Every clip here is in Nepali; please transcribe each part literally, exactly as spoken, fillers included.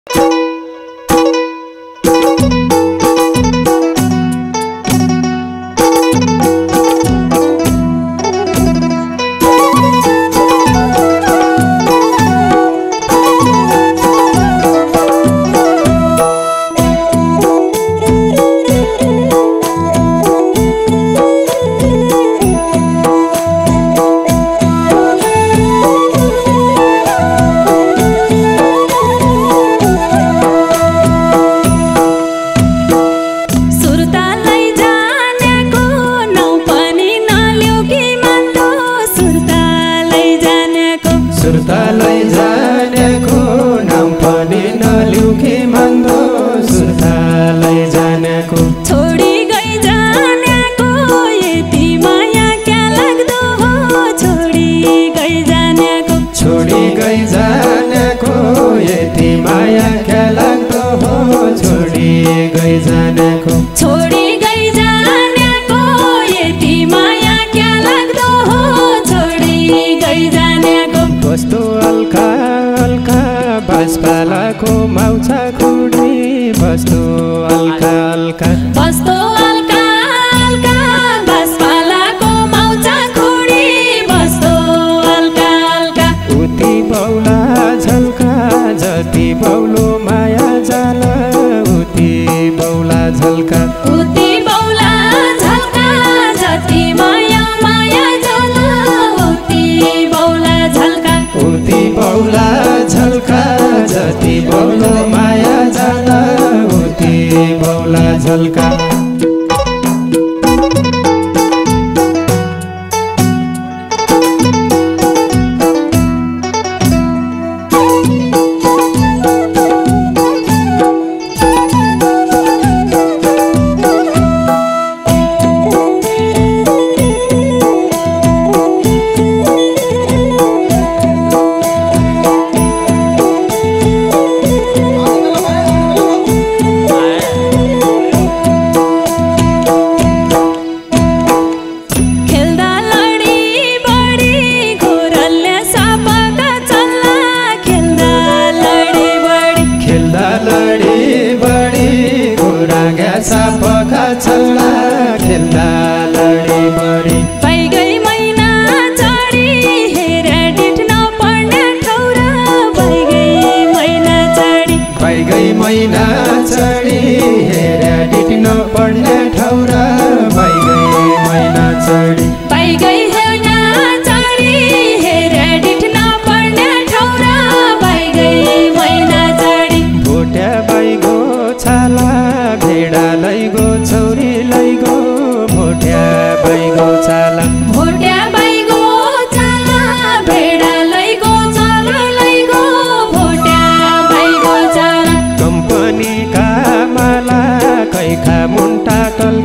सुर्तालाई जानेको नाम पनि नलिउ कि मन्दो सुर्तालाई जानेको छोडी गई जानेको यति माया क्या लाग्दो हो छोडी गई जानेको छोडी गई जानेको यति माया क्या लाग्दो हो छोडी गई जानेको छोडी गई जानेको यति माया क्या लाग्दो हो छोडी गई जानेको कस्तो हल्का हल्का बाँसपालाको माउछा खुडी बस्तो हल्का हल्का बस्तो हल्का हल्का बाँसपालाको माउछा खुडी बस्तो हल्का हल्का उति बौला झल्का जति बौलो माया जाला उति बौला झल्का उति बौला झल्का जति माया माया जाला उति बौला झल्का उति बौला झल्का जति बौलो माया जाला उति बौला झल्का सापका चल्ला खेल्दा लडी बडी बैगै महिना चढी हेरा डिठ नपर्ने ठौरा बैगै महिना चढी बैगै महिना चढी हेरा डिठ नपर्ने ठौरा बैगै महिना चढी बैगै महिना चढी हेरा डिठ नपर्ने ठौरा बैगै महिना चढी भोट्या बैगो छाला भेडा लैगो छौरी लैगो भोट्या बैगो चाला भोट्या बैगो चाला भेडा लैगो चाला लैगो भोट्या बैगो चाला कम्पनी का माला कैखा मुन्टा टल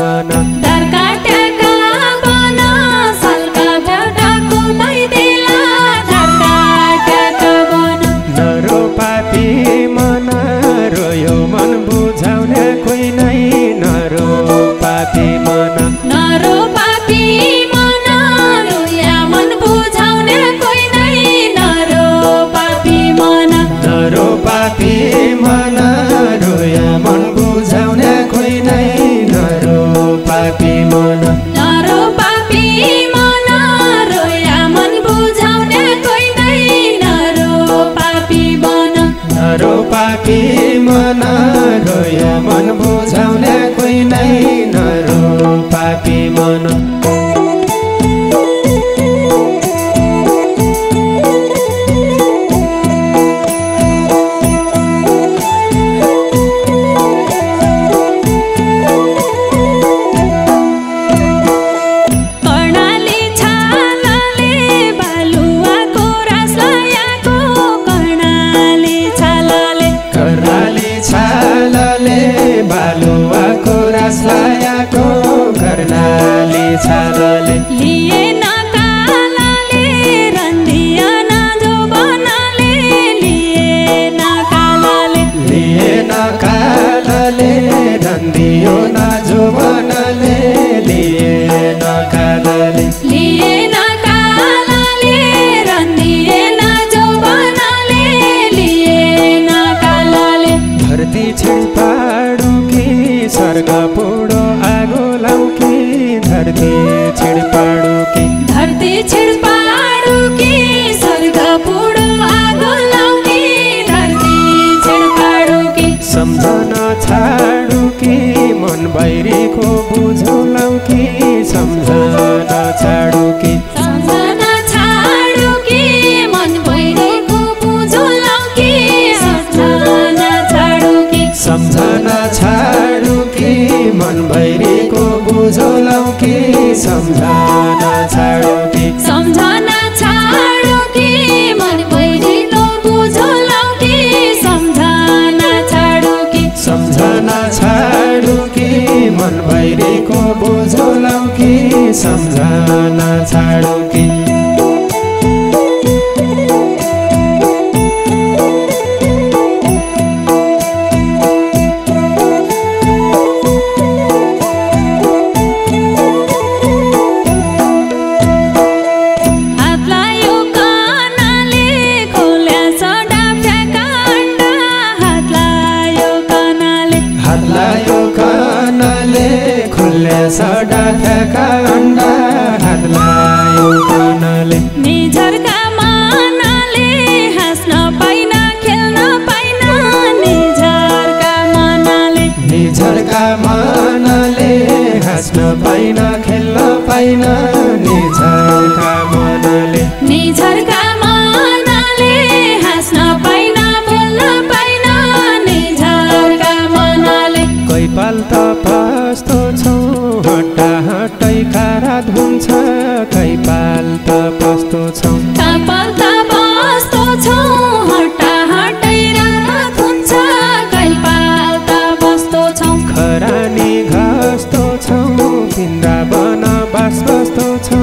बन दारका ट्याका बन सालका भ्याउटाको भइदेला दारका ट्याका बन नरो पापी मन रोयो मन बुझाउने कोही नै नरो पापी मन नरो पापी मन रोया मन बुझाउने कोही नै नरो पापी मन नरो पापी मन रोया मन बुझाउने कोही नै नरो पापी मन नरो पापी मन रोया मन बुझाउने कोही नै नरो पापी मन नरो पापी मन रोया मन बुझाउने कोही नै नरो पापी मन कर्णाली छालाले बालुवाको रास लायाको कर्णाली छालाले कर्णाली छालाले बालुवाको रास लायाको कर्णाली छालाले लिएन कालाले रन्दिया नाजो बनाले लिएन कालाले लिएन कालले रन्दियो नाजो बनले लिएन कालले लिएन कालाले रन्दिएन जो बनाले लिएन कालाले धरती छिडपाडो कि स्वर्ग पुडो आगो लाउ कि धरती छिडपाडो कि धरती छिडपाडो कि स्वर्ग पुडो आगो लाउने धरती छिडपाडो कि सम्झन छाडो कि मन बाहिरीको बुझो लाउ कि सम्झन छाडो कि सम्झना छाडो कि मन भइरहेको बुझो लाउ कि सम्झना छाडो कि सम्झन छाडो कि मन बाहिरीको बुझो लाउ कि सम्झन छाडो कि सम्झना छाडो कि मन भइरहेको बुझो लाउ कि सम्झना छाडो कि सम्झन छाडो कि मन बाहिरीको बुझो लाउ कि सम्झन छाडो कि हात लायो कानाले खोल्या सडा फ्याँका अन्डा हात लायो कानाले हात लायो कानले खुल्ले सडा फ्याँका अन्डा हात लायो कानले निझर्का मानाले हाँस्न पाइन खेल्न पाइन निझर्का मानाले निझर्का मनले हाँस्न पाइन खेल्न पाइन निझर्का मनले निझर्का मानाले हाँस्न पाइन बोल्न पाइन निझर्का मानाले कैपाल त पस्तो छौ हट्टा हट्टै खारात हुन्छ कैपाल त पस्तो छौ कापल त बस्तो छौ हट्टा हट्टै रात हुन्छ कैपाल त बस्तो छौ खरानी घस्तो छौ वृन्दावन बास बस्तो छौ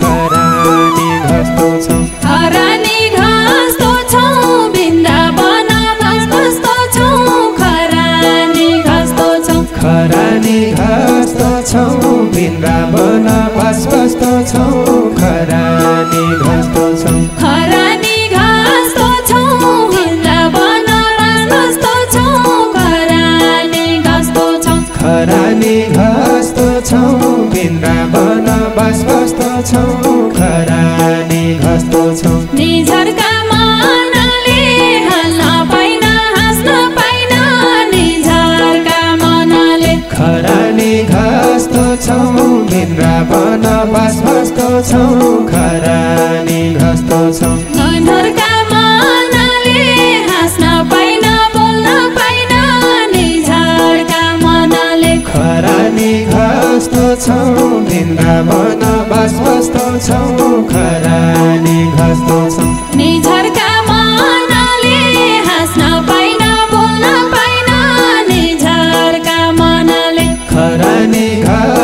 खरानी घस्तो छौ खरानी घाँस्तो छौ वृन्दावन बास बस्तो छौ खरानी घाँस्तो छौ खरानी घस्तो छौ वृन्दावन बास बस्तो छौ खरानी घस्तो छौ खरानी घाँस्तो छौ वृन्दावन बास बस्तो छौ खरानी घाँस्तो छौ खरानी घस्तो छौ वृन्दावन बास बस्तो छौ खरानी घस्तो छौ निझर्का मानाले हाल्न पाइन हाँस्न पाइन निझर्का मानाले खरानी घस्तो छौ वृन्दावन बास बस्तो छौ खरानी घस्तो छौ निझर्का मानाले हाँस्न पाइन बोल्न पाइन निझर्का मानाले खरानी घस्तो छौ वृन्दावन बास बस्तो छौ खरानी घस्तो छौ निझर्का मानाले हाँस्न पाइन बोल्न पाइन निझर्का मानाले खरानी घ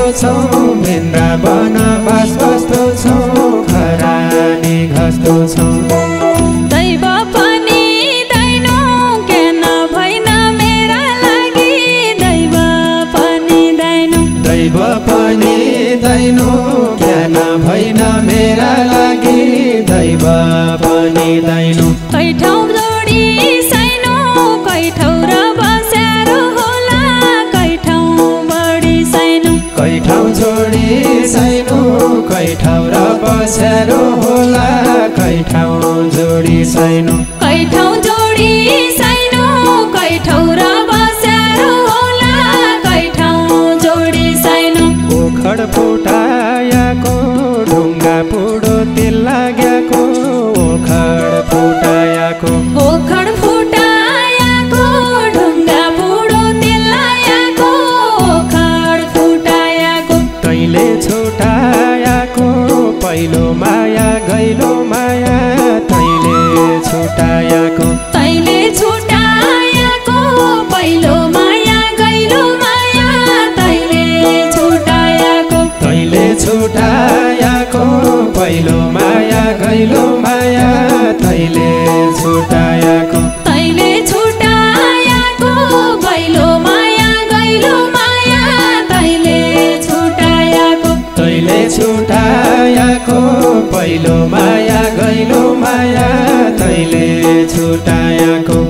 छौ वृन्दावन बास बस्तो छौ खरानी घस्तो छौ दैव पनि दैनो ज्ञान भएन मेरा लागि दैव पनि दैनो दैव पनि दैनो ज्ञान भएन मेरा लागि दैव पनि दैनो कैठौ जोडी साइनो कैठौ र बस्यारो होला कैठौ बढी साइनो कैठौ जोडी साइनो कैठौ र बस्यारो होला कैठौ जोडी साइनो कैठौ जोडी साइनो कैठौ र बस्यारो होला कैठौ जोडी साइनो ओखड फुटायाको ढुङ्गा पुडो तेल लाग्याको ओखड फुटायाको ओखड फुटायाको ढुङ्गा पुडो तेल लाग्याको ओखड फुटायाको तैले छुटायाको पहिलो माया गैलो माया तैले छुटायाको तैले छुटायाको पहिलो माया गैलो माया तैले छुटायाको तैले छुटायाको पहिलो माया गैलो माया तैले छुटायाको तैले छुटायाको पहिलो माया गैलो माया तैले छुटायाको तैले छुटायाको पहिलो माया गैलो माया तैले छुटायाको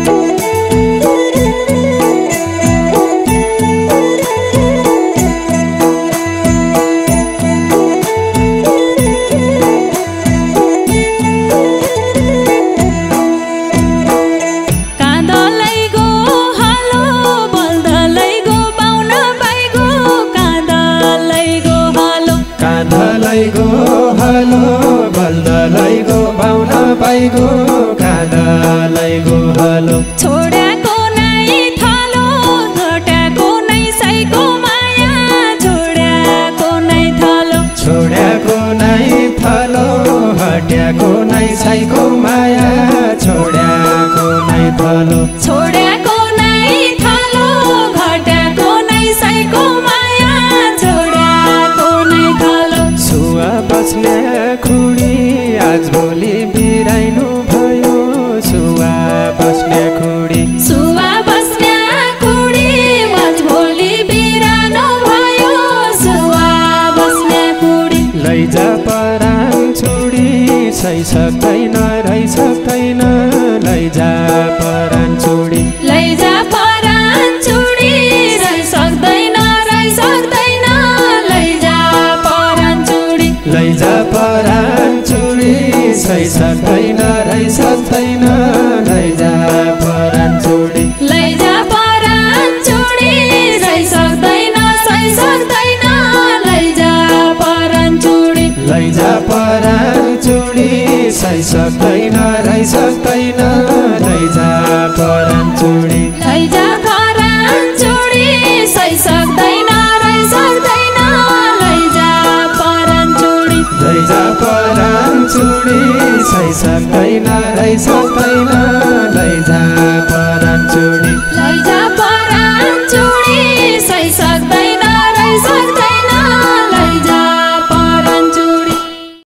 काँधलै गो हलो बल्दलै गो पाउन पाइगो काँधलै गो हलो काँधलै गो हलो बल्दलै गो पाउन पाइगो काँधलै गो हलो छोड्याको नै थलो घटाको नै साइको माया छोड्याको नै थलो छोड्याको नै थलो हट्याको नै साइको माया छोड्याको नै थलो छोड्याको नै थलो घटाको नै साइको माया छोड्याको नै थलो सुवा बस्ने खुडी आज भोलि बिराइनु भयो सुवा बस्ने खुडी सुवा बस्ने खुडी आज भोलि बिरानो भयो सुवा बस्ने खुडी लैजा परान छोडी सही सक्दैन रहि सक्दैन लैजा परान छोडी लैजा परान छोडी रहि सक्दैन रहि सक्दैन लैजा परान छोडी लैजा परान छोडी सही सक्दैन रहि सक्दैन लैजा परान छोडी लैजा परान छोडी रहि सक्दैन सही सक्दैन लैजा परान छोडी लैजा परान छोडी सही सक्दैन रहि सक्दैन लैजा परान छोडी लैजा परान छोडी सही सक्दैन रहि सक्दैन लैजा परान छोडी लैजा परान छोडी सही सक्दैन रहि सक्दैन